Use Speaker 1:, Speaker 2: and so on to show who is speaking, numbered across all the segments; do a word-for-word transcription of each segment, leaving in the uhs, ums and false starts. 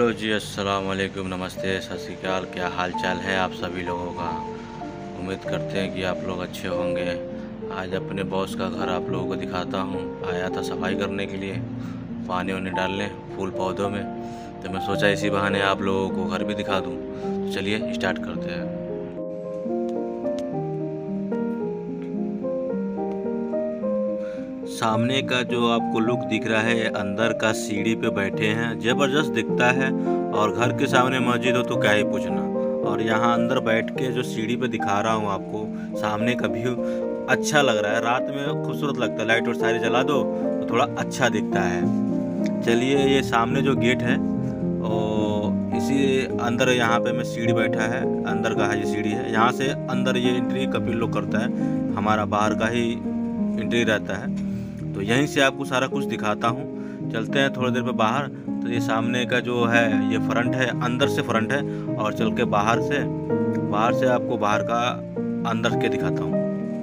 Speaker 1: Hello जी, अस्सलाम वालेकुम, नमस्ते, सत श्री अकाल। क्या हाल चाल है आप सभी लोगों का। उम्मीद करते हैं कि आप लोग अच्छे होंगे। आज अपने बॉस का घर आप लोगों को दिखाता हूँ। आया था सफाई करने के लिए, पानी वानी डालने फूल पौधों में, तो मैं सोचा इसी बहाने आप लोगों को घर भी दिखा दूँ। तो चलिए स्टार्ट करते हैं। सामने का जो आपको लुक दिख रहा है, अंदर का सीढ़ी पे बैठे हैं, ज़बरदस्त दिखता है। और घर के सामने मस्जिद हो तो क्या ही पूछना। और यहाँ अंदर बैठ के जो सीढ़ी पे दिखा रहा हूँ आपको, सामने का व्यू अच्छा लग रहा है। रात में खूबसूरत लगता है, लाइट और सारी जला दो तो थोड़ा अच्छा दिखता है। चलिए, ये सामने जो गेट है और इसी अंदर यहाँ पे मैं सीढ़ी बैठा है, अंदर का है ये सीढ़ी है। यहाँ से अंदर ये एंट्री कपिल लोग करता है, हमारा बाहर का ही एंट्री रहता है। तो यहीं से आपको सारा कुछ दिखाता हूँ। चलते हैं थोड़ी देर पे बाहर। तो ये सामने का जो है ये फ्रंट है, अंदर से फ्रंट है। और चल के बाहर से बाहर से आपको बाहर का अंदर के दिखाता हूँ।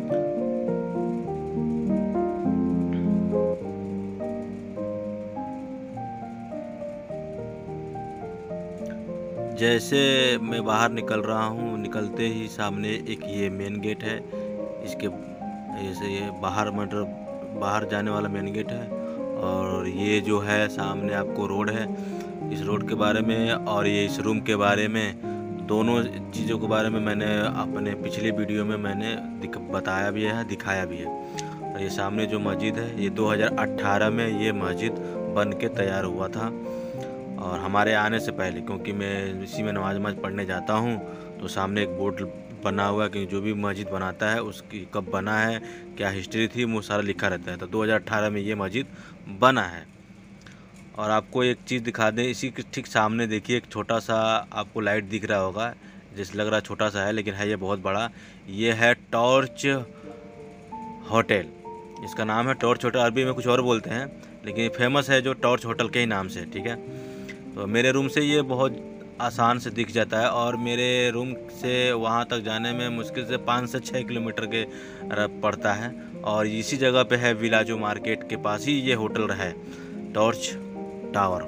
Speaker 1: जैसे मैं बाहर निकल रहा हूँ, निकलते ही सामने एक ये मेन गेट है। इसके जैसे ये बाहर मतलब बाहर जाने वाला मेन गेट है। और ये जो है सामने आपको रोड है। इस रोड के बारे में और ये इस रूम के बारे में, दोनों चीज़ों के बारे में मैंने अपने पिछले वीडियो में मैंने बताया भी है, दिखाया भी है। और ये सामने जो मस्जिद है, ये दो हज़ार अठारह में ये मस्जिद बन के तैयार हुआ था। और हमारे आने से पहले, क्योंकि मैं इसी में नमाज नमाज पढ़ने जाता हूँ, तो सामने एक बोर्ड बना हुआ है कि जो भी मस्जिद बनाता है उसकी कब बना है, क्या हिस्ट्री थी, वो सारा लिखा रहता है। तो दो हज़ार अठारह में ये मस्जिद बना है। और आपको एक चीज़ दिखा दें, इसी के ठीक सामने देखिए एक छोटा सा आपको लाइट दिख रहा होगा, जैसे लग रहा छोटा सा है लेकिन है ये बहुत बड़ा। ये है टॉर्च होटल, इसका नाम है टॉर्च होटल। अरबी में कुछ और बोलते हैं लेकिन फेमस है जो टॉर्च होटल के ही नाम से, ठीक है। तो मेरे रूम से ये बहुत आसान से दिख जाता है। और मेरे रूम से वहाँ तक जाने में मुश्किल से पाँच से छः किलोमीटर के पड़ता है। और इसी जगह पे है विलाजो मार्केट के पास ही ये होटल है, टॉर्च टावर।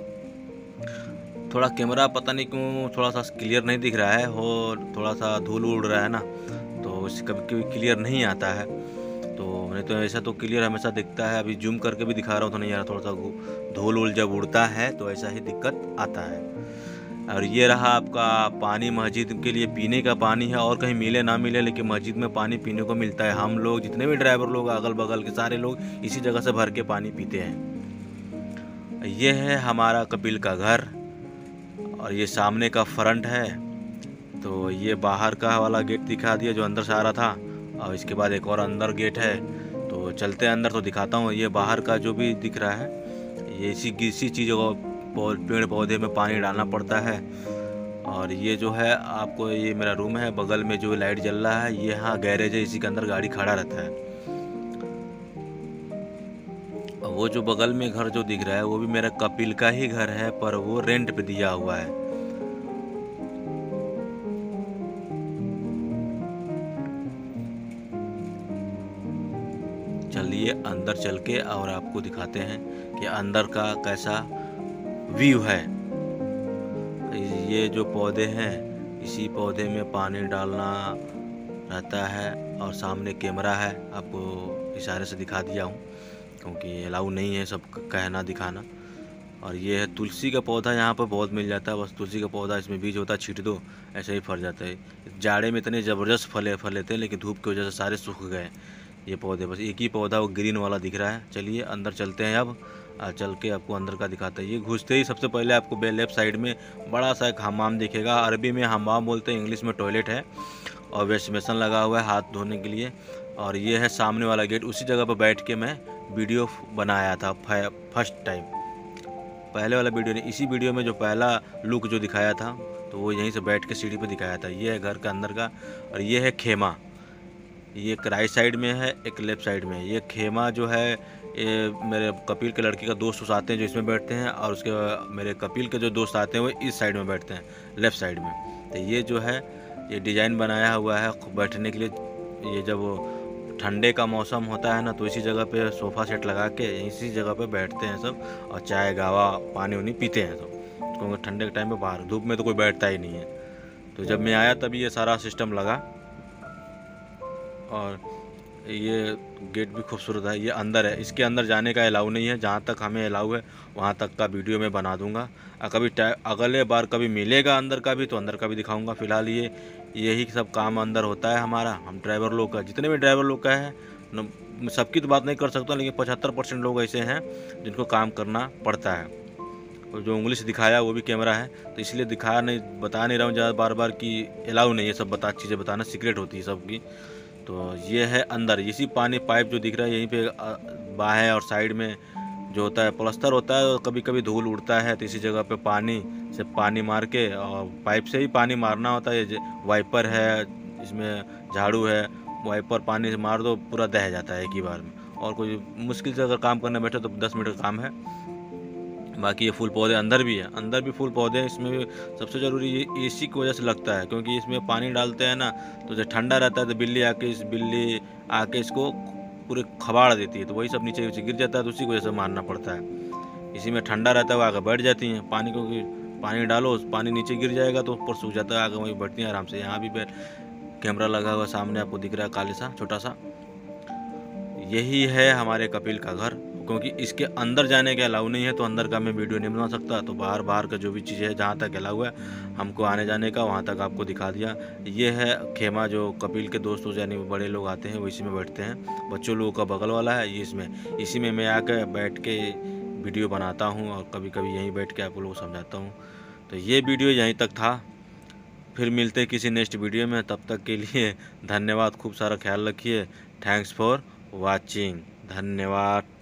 Speaker 1: थोड़ा कैमरा पता नहीं क्यों थोड़ा सा क्लियर नहीं दिख रहा है, हो थोड़ा सा धूल उड़ रहा है ना, तो इससे कभी कभी क्लियर नहीं आता है। तो नहीं तो ऐसा तो क्लियर हमेशा दिखता है। अभी जूम करके भी दिखा रहा हूँ तो नहीं आ रहा, थोड़ा सा धूल उल जब उड़ता है तो ऐसा ही दिक्कत आता है। और ये रहा आपका पानी, मस्जिद के लिए पीने का पानी है। और कहीं मिले ना मिले लेकिन मस्जिद में पानी पीने को मिलता है। हम लोग जितने भी ड्राइवर लोग अगल बगल के सारे लोग इसी जगह से भर के पानी पीते हैं। ये है हमारा कपिल का घर और ये सामने का फ्रंट है। तो ये बाहर का वाला गेट दिखा दिया जो अंदर से आ रहा था, और इसके बाद एक और अंदर गेट है। तो चलते हैं अंदर तो दिखाता हूँ। ये बाहर का जो भी दिख रहा है, ये इसी इसी चीज़ों को पेड़ पौधे में पानी डालना पड़ता है। और ये जो है आपको, ये मेरा रूम है, बगल में जो लाइट जल रहा है ये यहाँ गैरेज है, इसी के अंदर गाड़ी खड़ा रहता है। और वो जो बगल में घर जो दिख रहा है वो भी मेरा कपिल का ही घर है, पर वो रेंट पे दिया हुआ है। चलिए अंदर चल के और आपको दिखाते हैं कि अंदर का कैसा व्यू है। ये जो पौधे हैं, इसी पौधे में पानी डालना रहता है। और सामने कैमरा है, आपको इशारे से दिखा दिया हूँ क्योंकि अलाउ नहीं है सब कहना दिखाना। और ये है तुलसी का पौधा, यहाँ पर बहुत मिल जाता है। बस तुलसी का पौधा, इसमें बीज होता है, छीट दो ऐसे ही फल जाता है। जाड़े में इतने ज़बरदस्त फले फल थे लेकिन धूप की वजह से सारे सूख गए ये पौधे। बस एक ही पौधा वो ग्रीन वाला दिख रहा है। चलिए अंदर चलते हैं अब, आ, चल के आपको अंदर का दिखाते हैं। ये घुसते ही सबसे पहले आपको लेफ्ट साइड में बड़ा सा एक हमाम दिखेगा। अरबी में हमाम बोलते हैं, इंग्लिश में टॉयलेट है। और वेस्ट बेसन लगा हुआ है हाथ धोने के लिए। और ये है सामने वाला गेट, उसी जगह पर बैठ के मैं वीडियो बनाया था फर्स्ट टाइम। पहले वाला वीडियो नहीं, इसी वीडियो में जो पहला लुक जो दिखाया था तो वो यहीं से बैठ के सीढ़ी पे दिखाया था। ये है घर का अंदर का। और ये है खेमा, ये एक राइट साइड में है, एक लेफ्ट साइड में है। ये खेमा जो है, ये मेरे कपिल के लड़की का दोस्त आते हैं जो इसमें बैठते हैं, और उसके मेरे कपिल के जो दोस्त आते हैं वो इस साइड में बैठते हैं, लेफ़्ट साइड में। तो ये जो है ये डिज़ाइन बनाया हुआ है बैठने के लिए। ये जब ठंडे का मौसम होता है ना तो इसी जगह पे सोफ़ा सेट लगा के इसी जगह पे बैठते हैं सब, और चाय गावा पानी वानी पीते हैं सब। क्योंकि ठंडे के टाइम पे बाहर धूप में तो कोई बैठता ही नहीं है। तो जब मैं आया तभी ये सारा सिस्टम लगा। और ये गेट भी खूबसूरत है। ये अंदर है, इसके अंदर जाने का अलाउ नहीं है। जहाँ तक हमें अलाउ है वहाँ तक का वीडियो मैं बना दूंगा। कभी अगले बार कभी मिलेगा अंदर का भी तो अंदर का भी दिखाऊंगा। फिलहाल ये यही सब काम अंदर होता है हमारा, हम ड्राइवर लोग का, जितने भी ड्राइवर लोग का है, सबकी तो बात नहीं कर सकता, लेकिन पचहत्तर परसेंट लोग ऐसे हैं जिनको काम करना पड़ता है। और जो उंगली से दिखाया वो भी कैमरा है, तो इसलिए दिखा नहीं बता नहीं रहा हूँ ज़्यादा बार बार कि अलाउ नहीं है सब बता चीज़ें बताना, सीक्रेट होती है सबकी। तो ये है अंदर, इसी पानी पाइप जो दिख रहा है यहीं पे बाहें और साइड में जो होता है प्लास्टर होता है। और कभी कभी धूल उड़ता है तो इसी जगह पे पानी से पानी मार के, और पाइप से ही पानी मारना होता है। वाइपर है, इसमें झाड़ू है, वाइपर पानी से मार दो पूरा दह जाता है एक ही बार में। और कोई मुश्किल से अगर काम करने बैठे तो दस मिनट का काम है। बाकी ये फूल पौधे अंदर भी है, अंदर भी फूल पौधे हैं। इसमें भी सबसे ज़रूरी ये एसी की वजह से लगता है, क्योंकि इसमें पानी डालते हैं ना तो जब ठंडा रहता है तो बिल्ली आके इस बिल्ली आके इसको पूरे खबाड़ देती है, तो वही सब नीचे नीचे गिर जाता है, तो उसी की वजह से मारना पड़ता है। इसी में ठंडा रहता है, वो आगे बैठ जाती हैं पानी, क्योंकि पानी डालो पानी नीचे गिर जाएगा तो ऊपर सूख जाता है, आगे वहीं बैठती हैं आराम से। यहाँ भी कैमरा लगा हुआ सामने आपको दिख रहा है काले सा छोटा सा। यही है हमारे कपिल का घर, क्योंकि इसके अंदर जाने के अलाउ नहीं है तो अंदर का मैं वीडियो नहीं बना सकता। तो बाहर बाहर का जो भी चीज़ें है जहाँ तक अलाउ है हमको आने जाने का, वहाँ तक आपको दिखा दिया। ये है खेमा जो कपिल के दोस्तों यानी बड़े लोग आते हैं वो इसी में बैठते हैं। बच्चों लोगों का बगल वाला है ये, इसमें इसी में मैं आकर बैठ के वीडियो बनाता हूँ और कभी कभी यहीं बैठ के आप लोगों को समझाता हूँ। तो ये वीडियो यहीं तक था, फिर मिलते किसी नेक्स्ट वीडियो में। तब तक के लिए धन्यवाद, खूब सारा ख्याल रखिए। थैंक्स फॉर वॉचिंग, धन्यवाद।